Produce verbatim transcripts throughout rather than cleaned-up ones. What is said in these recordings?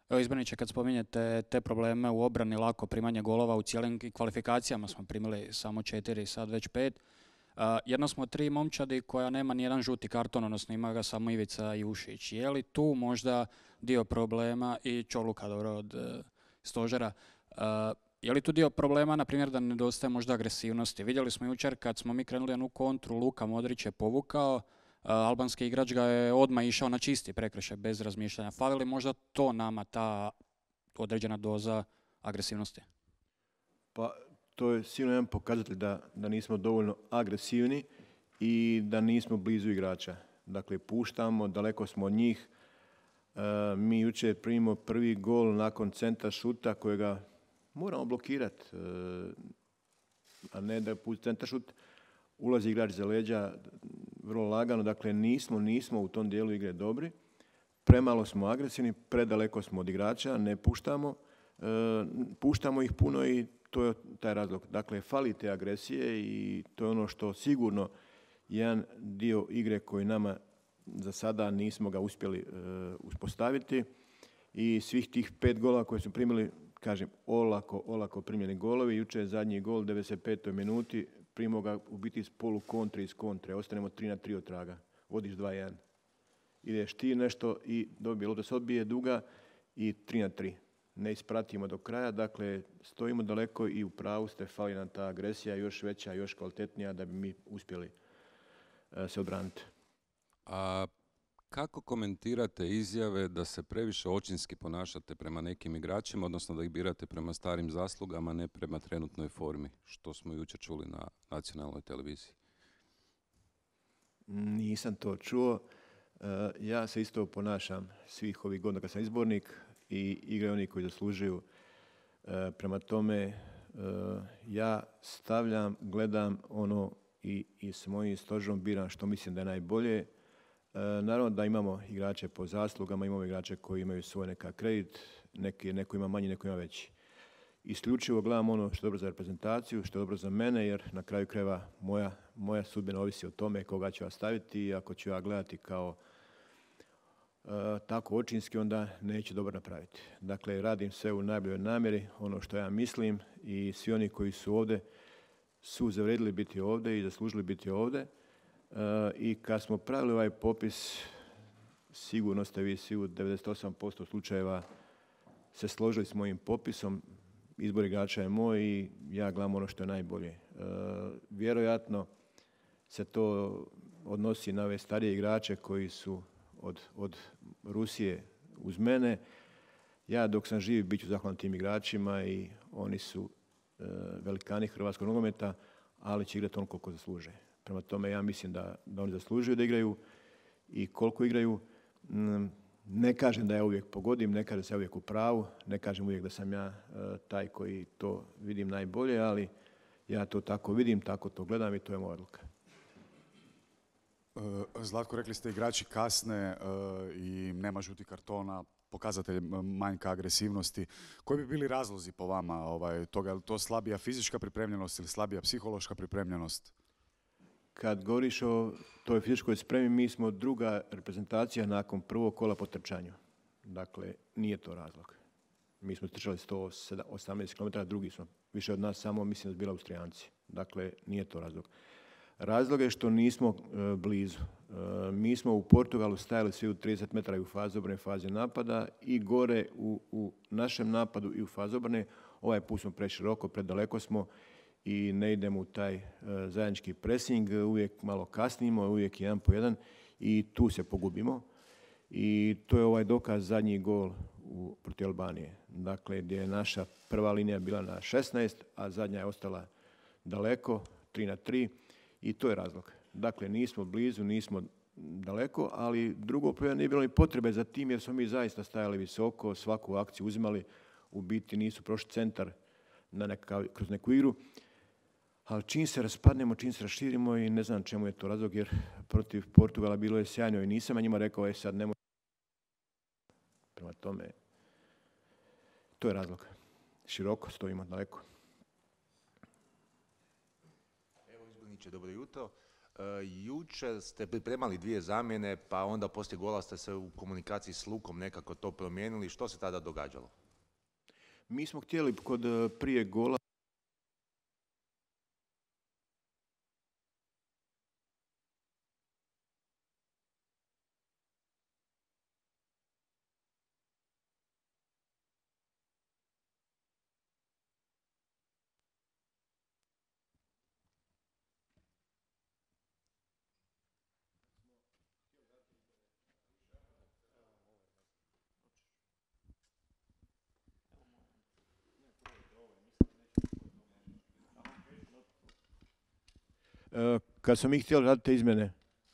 Evo Izborniče, kad spominjete te probleme u obrani, lako primanje golova, u cijelim kvalifikacijama smo primili samo četiri, sad već pet. Uh, jedno smo tri momčadi koja nema nijedan žuti karton, odnosno ima ga samo Ivica Jušić. Je li tu možda dio problema i Čoluka, dobro, od uh, stožera, uh, je li tu dio problema, na primjer, da nedostaje možda agresivnosti? Vidjeli smo jučer kad smo mi krenuli jednu kontru, Luka Modrić je povukao, uh, albanski igrač ga je odmah išao na čisti prekršaj bez razmišljanja. Fali li možda to nama, ta određena doza agresivnosti? Pa to je sigurno jedan pokazatelj da, da nismo dovoljno agresivni i da nismo blizu igrača. Dakle, puštamo, daleko smo od njih. E, mi jučer primimo prvi gol nakon centra šuta kojega moramo blokirati, e, a ne da pusti centar šut, ulazi igrač za leđa vrlo lagano. Dakle, nismo, nismo u tom dijelu igre dobri. Premalo smo agresivni, predaleko smo od igrača, ne puštamo. E, puštamo ih puno i to je taj razlog. Dakle, fali te agresije i to je ono što sigurno jedan dio igre koji nama za sada nismo ga uspjeli uh, uspostaviti. I svih tih pet gola koje su primili, kažem, olako, olako primljeni golovi. Jučer je zadnji gol u devedeset petoj minuti, primimo ga u biti iz polu kontre, iz kontre. Ostanemo tri na tri od traga. Vodiš dva jedan. Ideš ti nešto i dobije, lopta se odbije duga i tri na tri. Ne ispratimo do kraja, dakle stojimo daleko i u pravu ste, fali nam ta agresija još veća, još kvalitetnija da bi mi uspjeli uh, se odbraniti. A kako komentirate izjave da se previše očinski ponašate prema nekim igračima, odnosno da ih birate prema starim zaslugama, ne prema trenutnoj formi, što smo jučer čuli na nacionalnoj televiziji? Nisam to čuo. Uh, ja se isto ponašam svih ovih godina kad sam izbornik i igraju oni koji zaslužuju. E, prema tome, e, ja stavljam, gledam ono i, i s mojim stožerom biram što mislim da je najbolje. E, naravno da imamo igrače po zaslugama, imamo igrače koji imaju svoj neka kredit, neki, neko ima manji, neko ima veći. Isključivo gledam ono što je dobro za reprezentaciju, što je dobro za mene, jer na kraju krajeva moja, moja sudbina ovisi o tome koga ću ja staviti i ako ću ja gledati kao Uh, tako očinski, onda neće dobro napraviti. Dakle, radim sve u najboljoj namjeri, ono što ja mislim i svi oni koji su ovdje su zavredili biti ovdje i zaslužili biti ovdje. Uh, I kad smo pravili ovaj popis, sigurno ste vi svi u devedeset osam posto slučajeva se složili s mojim popisom. Izbor igrača je moj i ja gledam ono što je najbolje. Uh, vjerojatno se to odnosi na ove starije igrače koji su Od, od Rusije uz mene. Ja dok sam živ bit ću zahvalan tim igračima i oni su e, velikani hrvatskog nogometa, ali će igrati on koliko zasluže. Prema tome ja mislim da, da oni zaslužuju da igraju i koliko igraju. M, ne kažem da ja uvijek pogodim, ne kažem da sam ja uvijek u pravu, ne kažem uvijek da sam ja e, taj koji to vidim najbolje, ali ja to tako vidim, tako to gledam i to je moja odluka. Zlatko, rekli ste igrači kasne uh, i nema žutih kartona, pokazatelj manjka agresivnosti. Koji bi bili razlozi po vama ovaj, toga? Je li to slabija fizička pripremljenost ili slabija psihološka pripremljenost? Kad govoriš o toj fizičkoj spremi, mi smo druga reprezentacija nakon prvog kola po trčanju. Dakle, nije to razlog. Mi smo trčali sto osamnaest kilometara, drugi smo. Više od nas samo, mislim da su bili Austrijanci. Dakle, nije to razlog. Razlog je što nismo e, blizu. E, mi smo u Portugalu stajali svi u trideset metara u fazi obrane, fazi napada i gore u, u našem napadu i u fazi obrane. Ovaj put smo preširoko, predaleko smo i ne idemo u taj e, zajednički pressing. Uvijek malo kasnimo, uvijek jedan po jedan i tu se pogubimo. I to je ovaj dokaz zadnji gol u, protiv Albanije. Dakle, gdje je naša prva linija bila na šesnaest, a zadnja je ostala daleko, tri na tri. I to je razlog. Dakle, nismo blizu, nismo daleko, ali drugo prvo nije bilo ni potrebe za tim jer smo mi zaista stajali visoko, svaku akciju uzimali, u biti nisu prošli centar na neka, kroz neku igru. Ali čim se raspadnemo, čim se raširimo i ne znam čemu je to razlog jer protiv Portugala bilo je sjajno i nisam a njima rekao je sad ne može. Prema tome, to je razlog. Široko stojimo daleko. Dobro jutro. jučer ste pripremali dvije zamjene, pa onda poslije gola ste se u komunikaciji s Lukom nekako to promijenili. Što se tada događalo? Mi smo htjeli kod prije gola kad smo mi htjeli raditi te izmjene,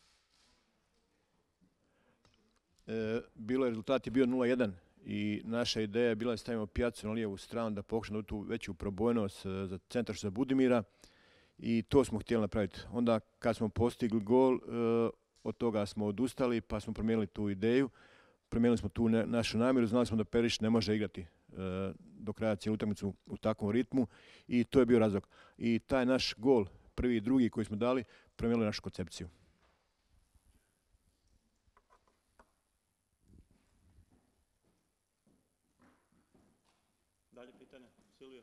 bilo je, rezultat je bio nula jedan i naša ideja je bila da stavimo pijacu na lijevu stranu, da pokušamo tu veću probojnost za centar za Budimira i to smo htjeli napraviti. Onda kad smo postigli gol, od toga smo odustali pa smo promijenili tu ideju, promijenili smo tu našu namjeru, znali smo da Perišić ne može igrati do kraja cijelu utakmicu u takvom ritmu i to je bio razlog. I taj naš gol, prvi i drugi koji smo dali, promijenili našu koncepciju. Dalje pitanje, Silvio.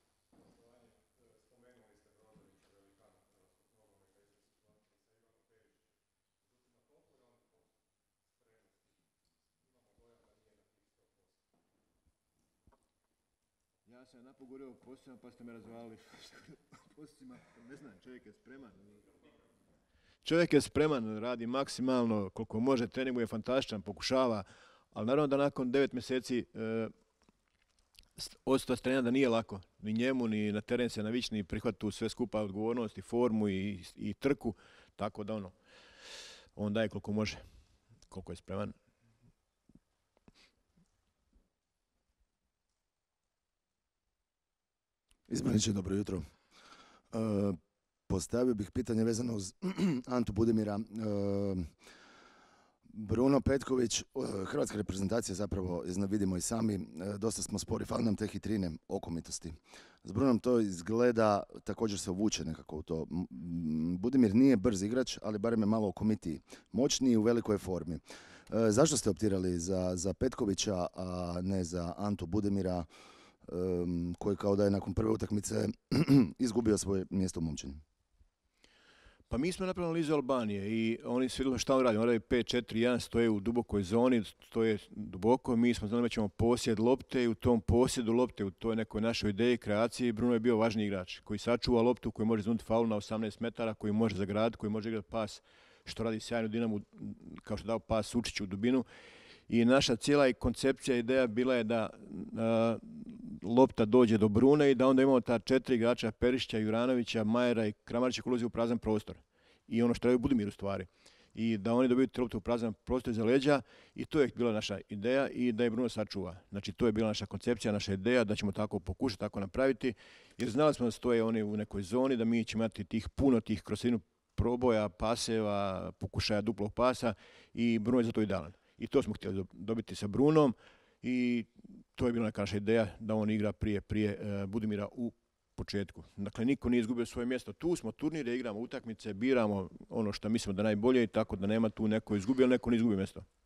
Ja sam napogorio postima pa ste me razvalili. Postima, ne znam, čovjek je spreman. Čovjek je spreman, radi maksimalno, koliko može, trening mu je fantastičan, pokušava, ali naravno da nakon devet mjeseci e, očito strena da nije lako, ni njemu, ni na teren se navići, ni prihvati tu sve skupa odgovornost i formu i, i trku, tako da ono, on daje koliko može, koliko je spreman. Albanije, dobro jutro. E, postavio bih pitanje vezano uz Antu Budimira. E, Bruno Petković, hrvatska reprezentacija zapravo, vidimo i sami, dosta smo spori, fali nam te hitrine, okomitosti. S Brunom to izgleda, također se uvuče nekako u to. Budimir nije brz igrač, ali barem je malo okomitiji. Moćniji i u velikoj formi. E, zašto ste optirali za, za Petkovića, a ne za Antu Budimira, Um, koji kao da je nakon prve utakmice izgubio svoje mjesto u momčini? Pa mi smo napravili analizu Albanije i oni su vidjeli šta on radi. On radi pet četiri jedan, stoje u dubokoj zoni, stoje duboko. Mi smo znali da ćemo posjed lopte i u tom posjedu lopte, u toj nekoj našoj ideji, kreaciji, Bruno je bio važni igrač koji sačuva loptu, koji može iznuti faul na osamnaest metara, koji može zagraditi, koji može igrati pas, što radi sjajno Dinamu, kao što dao pas Sučiću u dubinu. I naša cijela koncepcija, ideja bila je da a, lopta dođe do Brune i da onda imamo ta četiri igrača, Perišića, Juranovića, Majera i Kramarića koji ulazi u prazan prostor. I ono što treba Budimir u stvari. I da oni dobiju loptu u prazan prostor za leđa i to je bila naša ideja i da je Bruno sačuva. Znači to je bila naša koncepcija, naša ideja da ćemo tako pokušati, tako napraviti. Jer znali smo da stoje oni u nekoj zoni, da mi ćemo imati tih puno tih kroz sredinu proboja, paseva, pokušaja duplog pasa i Bruno je za to idealan. I to smo htjeli dobiti sa Brunom i to je bila neka naša ideja da on igra prije, prije uh, Budimira u početku. Dakle, niko nije izgubio svoje mjesto. Tu smo turnire, igramo utakmice, biramo ono što mislimo da najbolje i tako da nema tu neko izgubio, ali neko nije izgubio mjesto.